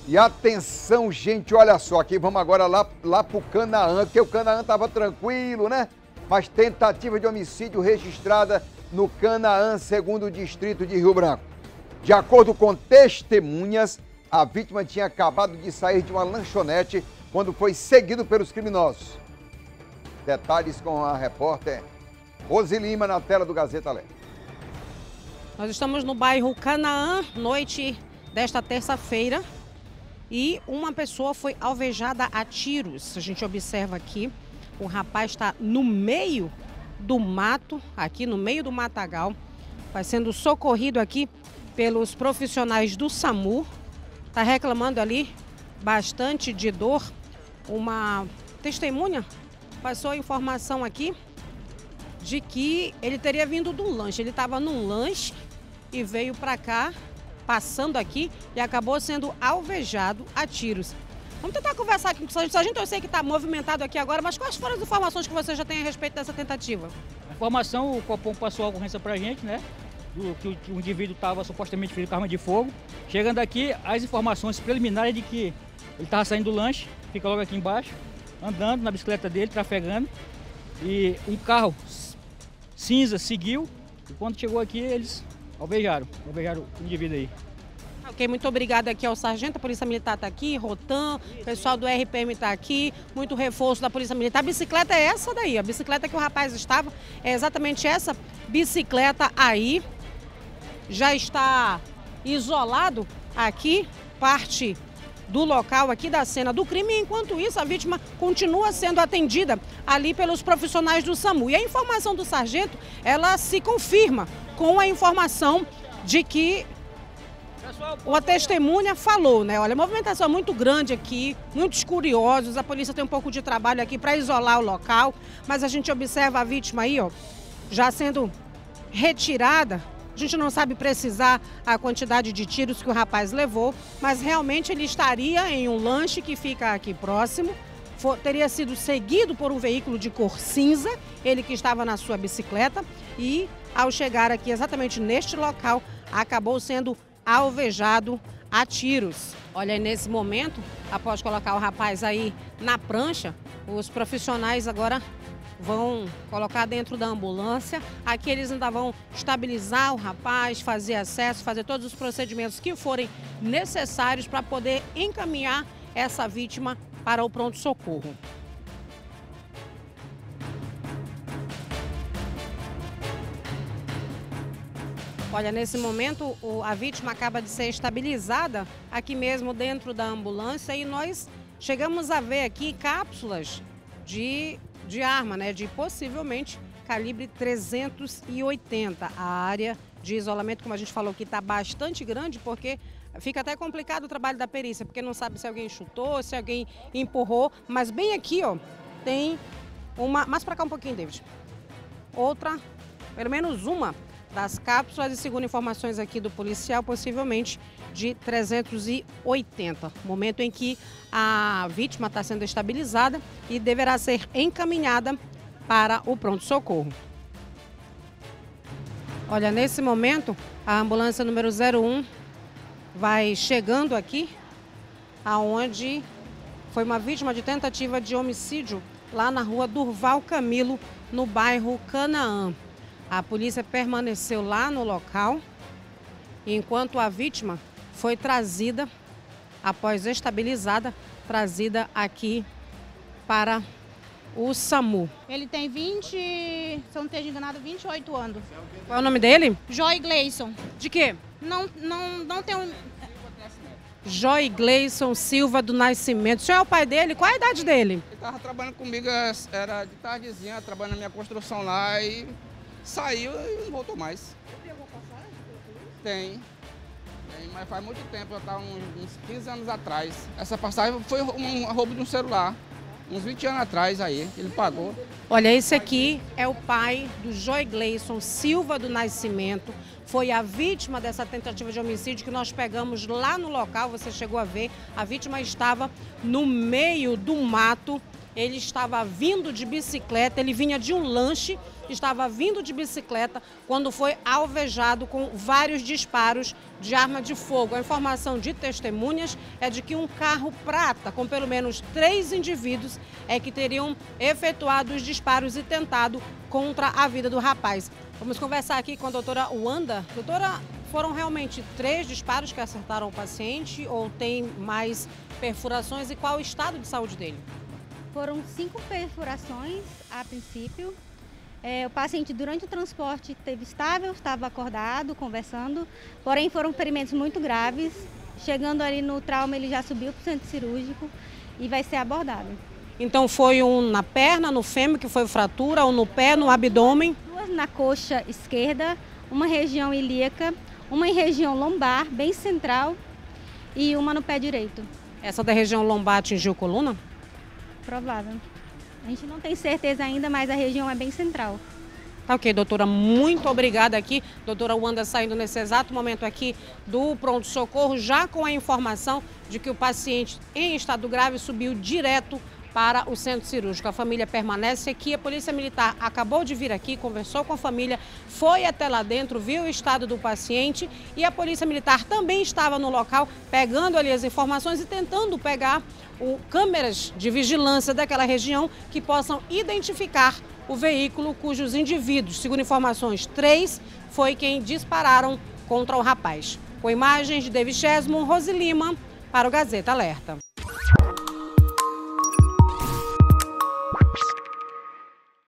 E atenção, gente, olha só, aqui vamos agora lá pro Canaã, que o Canaã estava tranquilo, né? Mas tentativa de homicídio registrada no Canaã, segundo o distrito de Rio Branco. De acordo com testemunhas, a vítima tinha acabado de sair de uma lanchonete quando foi seguido pelos criminosos. Detalhes com a repórter Rose Lima na tela do Gazeta Leste. Nós estamos no bairro Canaã, noite desta terça-feira, e uma pessoa foi alvejada a tiros. A gente observa aqui, o rapaz está no meio do mato, aqui no meio do matagal, vai sendo socorrido aqui pelos profissionais do SAMU. Está reclamando ali bastante de dor. Uma testemunha passou a informação aqui de que ele teria vindo de um lanche. Ele estava num lanche e veio para cá, passando aqui, e acabou sendo alvejado a tiros. Vamos tentar conversar aqui com o sargento. Sargento, eu sei que está movimentado aqui agora, mas quais foram as informações que você já tem a respeito dessa tentativa? A informação, o Copom passou a ocorrência para a gente, né? Que o indivíduo estava supostamente ferido com arma de fogo. Chegando aqui, as informações preliminares de que ele estava saindo do lanche, fica logo aqui embaixo, andando na bicicleta dele, trafegando, e um carro cinza seguiu, e quando chegou aqui, eles alvejaram o indivíduo aí. Ok, muito obrigada aqui ao sargento, a Polícia Militar está aqui, Rotan, o pessoal do RPM está aqui, muito reforço da Polícia Militar. A bicicleta é essa daí, a bicicleta que o rapaz estava, é exatamente essa bicicleta aí. Já está isolado aqui, parte do local aqui da cena do crime, e enquanto isso a vítima continua sendo atendida ali pelos profissionais do SAMU. E a informação do sargento, ela se confirma com a informação de que uma testemunha falou, né? Olha, a movimentação é muito grande aqui, muitos curiosos, a polícia tem um pouco de trabalho aqui para isolar o local, mas a gente observa a vítima aí, ó, já sendo retirada. A gente não sabe precisar a quantidade de tiros que o rapaz levou, mas realmente ele estaria em um lanche que fica aqui próximo, teria sido seguido por um veículo de cor cinza, ele que estava na sua bicicleta, e ao chegar aqui exatamente neste local, acabou sendo alvejado a tiros. Olha, nesse momento, após colocar o rapaz aí na prancha, os profissionais agora vão colocar dentro da ambulância. Aqui eles ainda vão estabilizar o rapaz, fazer acesso, fazer todos os procedimentos que forem necessários para poder encaminhar essa vítima para o pronto-socorro. Olha, nesse momento a vítima acaba de ser estabilizada aqui mesmo dentro da ambulância, e nós chegamos a ver aqui cápsulas de arma, né, de possivelmente calibre 380. A área de isolamento, como a gente falou, que está bastante grande, porque fica até complicado o trabalho da perícia, porque não sabe se alguém chutou, se alguém empurrou, mas bem aqui, ó, tem uma, mais para cá um pouquinho, David, outra, pelo menos uma das cápsulas, e segundo informações aqui do policial, possivelmente de 380. Momento em que a vítima está sendo estabilizada e deverá ser encaminhada para o pronto-socorro. Olha, nesse momento, a ambulância número 01 vai chegando aqui, aonde foi uma vítima de tentativa de homicídio lá na rua Durval Camilo, no bairro Canaã. A polícia permaneceu lá no local, enquanto a vítima foi trazida, após estabilizada, trazida aqui para o SAMU. Ele tem 20, se eu não esteja enganado, 28 anos. Qual é o nome dele? Joy Gleison. De quê? Não tem um... Joy Gleison Silva do Nascimento. O senhor é o pai dele? Qual a idade dele? Ele estava trabalhando comigo, era de tardezinha, trabalhando na minha construção lá, e saiu e não voltou mais. Tem alguma passagem? Tem, mas faz muito tempo, já está uns 15 anos atrás. Essa passagem foi um roubo de um celular, uns 20 anos atrás aí, ele pagou. Olha, esse aqui é o pai do Joy Gleison Silva do Nascimento. Foi a vítima dessa tentativa de homicídio que nós pegamos lá no local, você chegou a ver. A vítima estava no meio do mato, Ele estava vindo de bicicleta, ele vinha de um lanche, estava vindo de bicicleta quando foi alvejado com vários disparos de arma de fogo. A informação de testemunhas é de que um carro prata com pelo menos 3 indivíduos é que teriam efetuado os disparos e tentado contra a vida do rapaz. Vamos conversar aqui com a doutora Wanda. Doutora, foram realmente 3 disparos que acertaram o paciente ou tem mais perfurações e qual o estado de saúde dele? Foram 5 perfurações a princípio. O paciente durante o transporte esteve estável, estava acordado, conversando, porém foram ferimentos muito graves. Chegando ali no trauma, ele já subiu para o centro cirúrgico e vai ser abordado. Então foi um na perna, no fêmur, que foi fratura, um no pé, no abdômen? 2 na coxa esquerda, uma região ilíaca, uma em região lombar, bem central, e uma no pé direito. Essa da região lombar atingiu a coluna? Provável. A gente não tem certeza ainda, mas a região é bem central. Tá ok, doutora, muito obrigada aqui. Doutora Wanda saindo nesse exato momento aqui do pronto-socorro, já com a informação de que o paciente em estado grave subiu direto para o centro cirúrgico. A família permanece aqui, a Polícia Militar acabou de vir aqui, conversou com a família, foi até lá dentro, viu o estado do paciente e a Polícia Militar também estava no local, pegando ali as informações e tentando pegar câmeras de vigilância daquela região que possam identificar o veículo cujos indivíduos, segundo informações, 3 foi quem dispararam contra o rapaz. Com imagens de David Chesmo, Rose Lima, para o Gazeta Alerta.